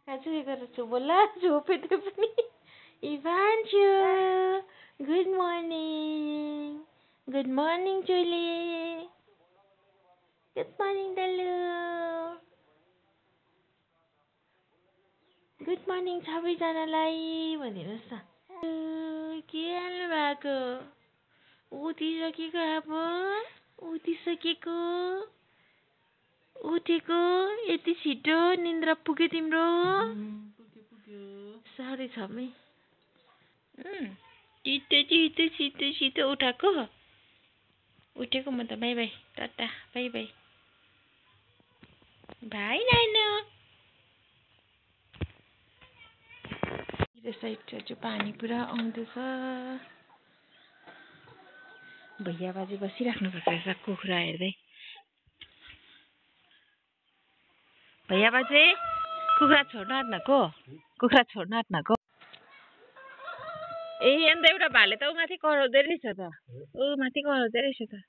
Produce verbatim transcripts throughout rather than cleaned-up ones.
आज के गरेछु बोला झोपे त्यो पनि इभान्छु गुड मर्निङ गुड मर्निङ चोले गुड मर्निङ दल्लु गुड मर्निङ सबैजनालाई भनिदिनुहोस् न के हाल्नु भएको उठिसकेको अब उठिसकेको उठेको यति छिटो निन्द्रा पुग्यो तिम्रो साढे छमै छिटो छिटो छिटो छिटो उठाएको उठेको म त bye bye tata bye bye भाइ नानु यो साइड चाहिँ पानी पुरा आउँदैछ भैया बाजे बसिराख्नु भएको रहेछ कुखुरा हेर्दै भैया बाजे कुखुरा छोड्न आँट्नको कुखुरा छोड्न आँट्नको ए अन्त एउटा भाले त ऊ माथि कराउँदै रहेछ त ऊ माथि कराउँदै रहेछ त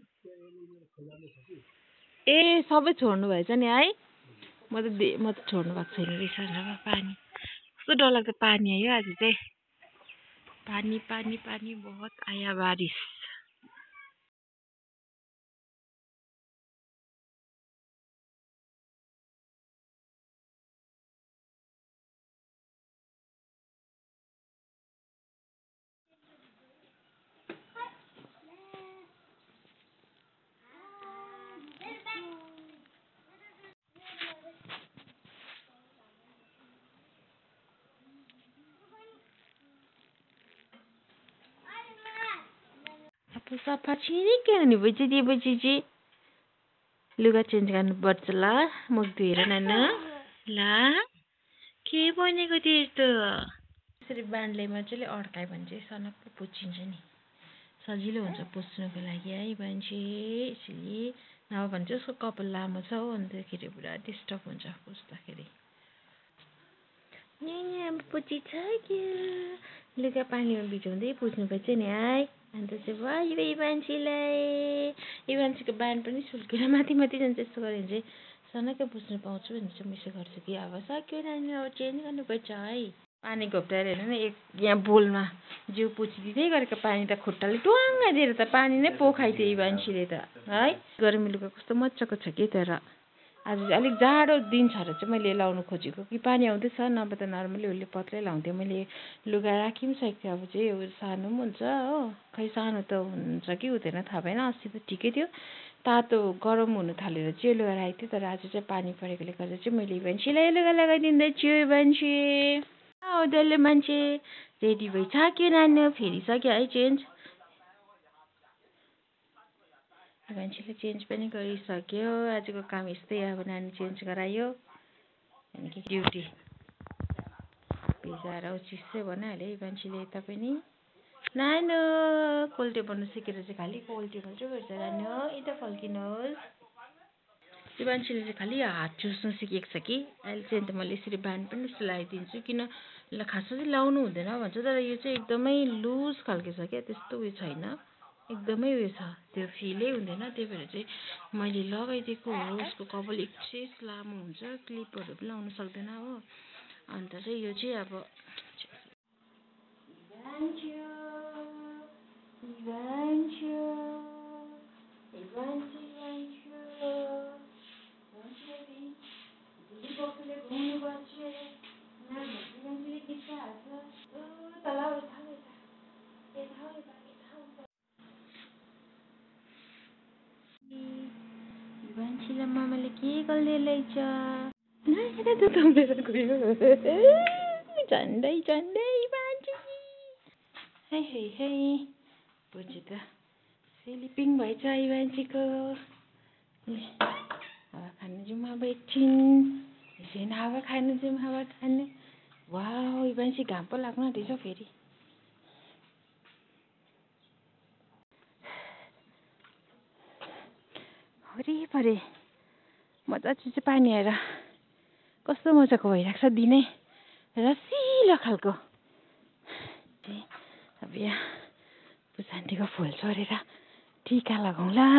ए सबै छोड्नु भएछ नि है म त म त छोड्नु भएको छैन रहेछ पानी कस्तो डरलाग्दो पानी आयो आज चाहिँ पानी पानी पानी बहुत आया बारिश सफा छिरिक्कै हुने भएपछि दिएपछि चाहिँ लुगा चेन्ज गर्नुपर्छ ल मुख धोएर नानु ल के बनेको थियो यस्तो यसरी बान्डले मजाले अड्कायो भने चाहिँ सनक्क पुछिन्छ नि सजिलो हुन्छ पुछ्नुको लागि है मान्छे यसरी नभए भने चाहिँ उसको कपाल लामो छ हो अन्तखेरि पुरा डिस्टर्ब हुन्छ पुछ्दाखेरि यहाँ अब पुछिसक्यो लुगा पानीमा भिजाउँदै पुछ्नुपर्छ नि है अन्त चाहिँ भयो इभान्सीलाई इभान्सीको बान पनि सुल्केर माथि माथि जान्छ यस्तो गऱ्यो भने चाहिँ सनक्कै पुछ्नु पाउँछु भने चाहिँ म यसो गर्छु कि अब सक्यो नानी अब चेन्ज गर्नुपर्छ है पानी घोप्टाएर हेर्नु न एक यहाँ बोलमा जिउ पुछिदिँदै गरेको पानी त खुट्टाले ट्वाङ्ग दिएर त पानी नै पोखाइदियो इभान्सीले त है गरम लुगा कस्तो मजाको छ कि तर आज चाहिँ अलिक जाडो दिन छ र चाहिँ मैले लाउनु खोजेको कि पानी आउँदैछ नभए त नर्मली उसले पत्लै लाउँथ्यो मैले लुगा राखि पनि सकेको अब चाहिँ यो सानो पनि हुन्छ हो खै सानो त हुन्छ कि हुँदैन थाहा भएन अस्ति त ठिकै थियो तातो गरम हुनु थालेर चाहिँ लुगा राखेको थियो तर आज चाहिँ पानी परेकोले गर्दा चाहिँ मैले इभान्सीलाई लुगा लगाइदिँदैछु इभान्सी आउँदैले मान्छे रेडी भइसक्यो नानु फेरिसक्यो है चेन्ज मान्छेले चेन्ज पनि गरिसक्यो आजको काम यस्तै अब नानी चेन्ज गरायो अनि ड्युटी भिजाएर चिसै बनाइहाल्यो मान्छेले यता पनि नानु कोल्ड टेबल सिकेर चाहिँ खालि कोल्ड टेबल चाहिँ गर्छ नानु यता फर्किनुहोस् त्यो मान्छेले चाहिँ खालि हात चुस्नु सिकेको छ कि अहिले चाहिँ अन्त मैले यसरी बान्ड पनि जस्तो लगाइदिन्छु किन ल खासमा चाहिँ लाउनु हुँदैन भन्छ तर यो चाहिँ एकदमै लुज खालको छ क्या त्यस्तो उयो छैन एकदमै उयो छ त्यो फिलै हुँदैन त्यही भएर चाहिँ मैले लगाइदिएको हो उसको कपाल एक्सेस लामो हुन्छ क्लिपहरू पनि लाउनु सक्दैन हो अन्त चाहिँ यो चाहिँ अब मान्छेलाई मामाले के गर्दै लैछ गयो झन्डै झन्डै मान्छे है है है पछि त स्लिपिङ भएछ मान्छेको हावा खानु जाउँ अब एकछिन एकछिन हावा खानु जाउँ हावा खानु वाउ मान्छे घाम पो लाग्नु आँटेछ फेरि वरिपरि मजा चाहिँ पानी आएर कस्तो मजाको भइरहेको छ दिनै रसिलो खालको अब यहाँ पुजान्टीको फुल छोडेर टिका लगाउँ ल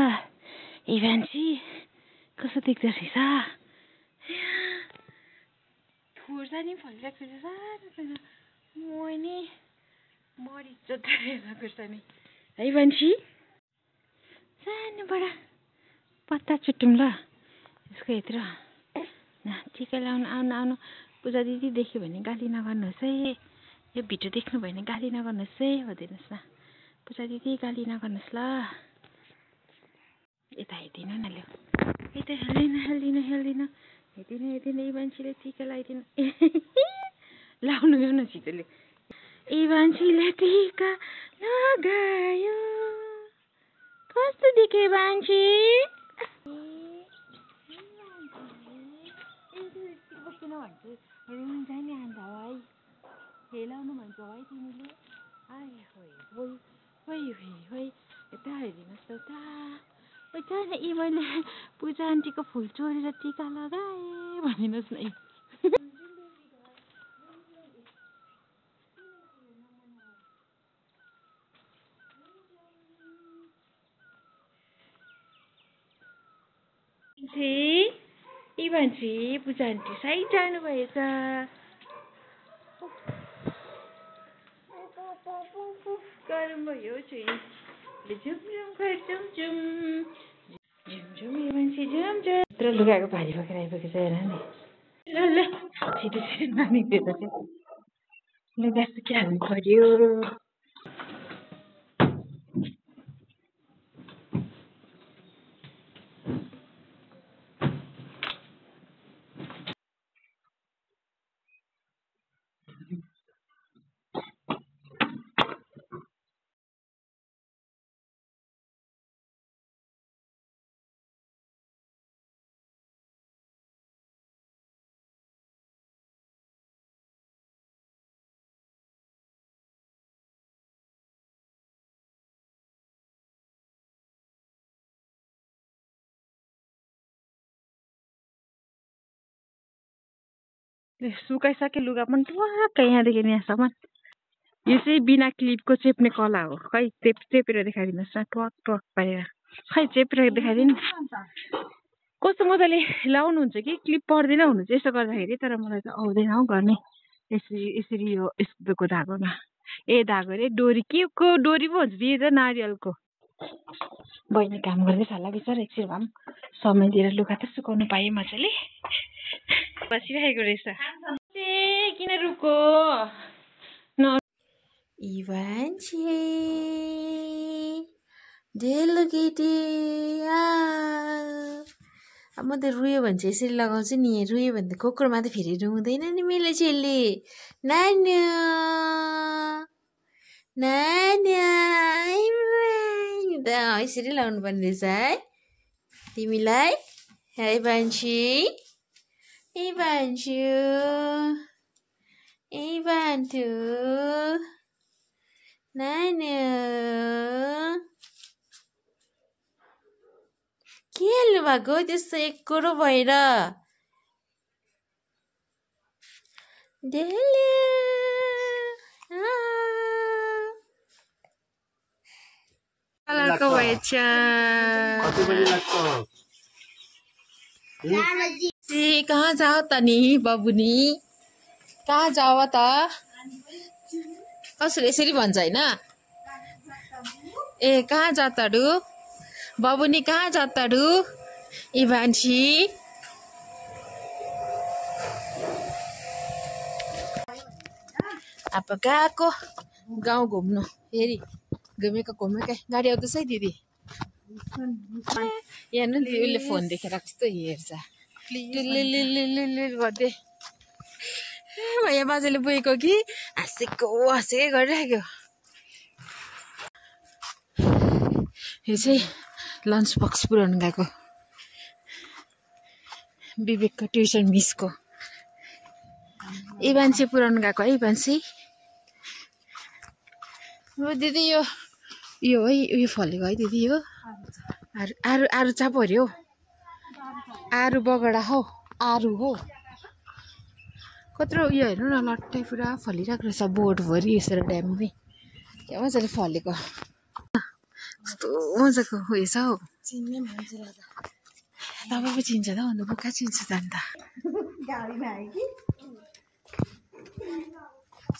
इभान्सी कस्तो देख्दो रहेछ खोर्सानी फलिरहेको छ सानो सानो मोइनी मरिच जत्रै खोर्सानी है बन्सी सानोबाट पत्ता चुटौँ ल यसको यत्रो टिका लाउनु आउनु आउनु पूजा दिदी देख्यो भने गाली नगर्नुहोस् है यो भिडियो देख्नु भयो भने गाली नगर्नुहोस् है भनिदिनुहोस् न पूजा दिदी गाली नगर्नुहोस् ल यता हेरिदिनु न ल्याउ यता हेल्दिनँ हेल्दिनँ हेल्दिनँ हेर्दिनँ हेर्दिनँ यी मान्छेले टिका लगाइदिनु लाउनु भ्याउ न छिटोले यी मान्छेले टिका लगायो कस्तो देखे मान्छे किन भन्छ रुन्छ नि अन्त है खेलाउनु भन्छ है तिमीले आए होइ होइ होइ होइ होइ यता हेरिदिनुहोस् त उता उता यी मैले पूजा आन्टीको फुल चोरेर टिका लगाएँ भनिदिनुहोस् न यी मान्छे पूजा आन्टी साइड जानुभएछ गरम भयो चाहिँ झुम झुम घर झुम झुम झुम झुम यो मान्छे झुम झुम यत्रो लुगाको भारी बोकेर आइपुगेको छ हेर नि ल ल छिटो छिटो नानीतिर चाहिँ लुगा सुकिहाल्नु पर्यो सुकाइसक्यो लुगा पनि टक्क यहाँदेखि यहाँसम्म यो चाहिँ बिना क्लिपको चेप्ने कला हो खै चेप चेपेर देखाइदिनुहोस् न टक टक पारेर खै चेपेर देखाइदिनु कस्तो मजाले लाउनुहुन्छ कि क्लिप पर्दैन हुनुहुन्छ यसो गर्दाखेरि तर मलाई त आउँदैन हौ गर्ने यसरी यसरी यो यस्तोको धागोमा ए धागो रे डोरी के को डोरी पो हुन्छ दिए त नारियलको बहिनी काम गर्दैछ होला बिचरा एकछिन भए पनि समय दिएर लुगा त सुकाउनु पाएँ मजाले बसिरहेको रहेछ ए किन रुको न इभान्चे डेलो केटी अब म त रुयो भने चाहिँ यसरी लगाउँछु नि रुयो भने त कोक्रोमा त फेरि रुँदैन नि मेरो चेली नानी नानी यसरी लाउनु पर्ने रहेछ है तिमीलाई है बान्छी ए बान्छु ए बान्छु नानी के हाल्नु भएको त्यस्तो एकरो भएर कलरको भएछ कहाँ जाओ त नि बबुनी कहाँ जाओ त कसरी यसरी भन्छ होइन ए कहाँ जातहरू बबुनी कहाँ जातहरू इभान्सी अब गएको गाउँ घुम्नु फेरि घुमेको घुमेकै गाडी आउँदैछ है दिदी यहाँ न दिदी उसले फोन देखेर कस्तो हेर्छ गर्दै भैया बाजेले बोकेको कि हाँसेको हाँसेकै गरिराख्यो यो चाहिँ लन्च बक्स पुऱ्याउनु गएको विवेकको ट्युसन मिसको इभान्सी पुऱ्याउनु गएको है इभान्सी दिदी यो यो है उयो फलेको है दिदी हो आरु आरु आरु चाप हऱ्यो आरु बगडा हौ आरु हो कत्रो उयो हेर्नु न लट्टै पुरा फलिरहेको रहेछ बोटभरि यसरी ड्याममै क्या मजाले फलेको कस्तो मजाको उयो छ हौ चिन्ने मान्छेलाई त तपाईँ पो चिन्छ त अन्त म कहाँ चिन्छु त अन्त गाडीमा आयो कि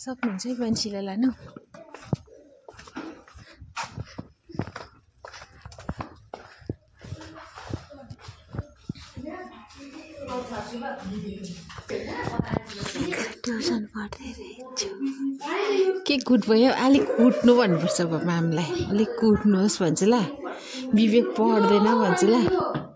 सक्नुहुन्छ है मान्छेलाई लानु ट्युसन पढ्दै रहेछु के कुट भयो अलिक कुट्नु भन्नुपर्छ अब म्यामलाई अलिक कुट्नुहोस् भन्छु ल विवेक पढ्दैन भन्छु ल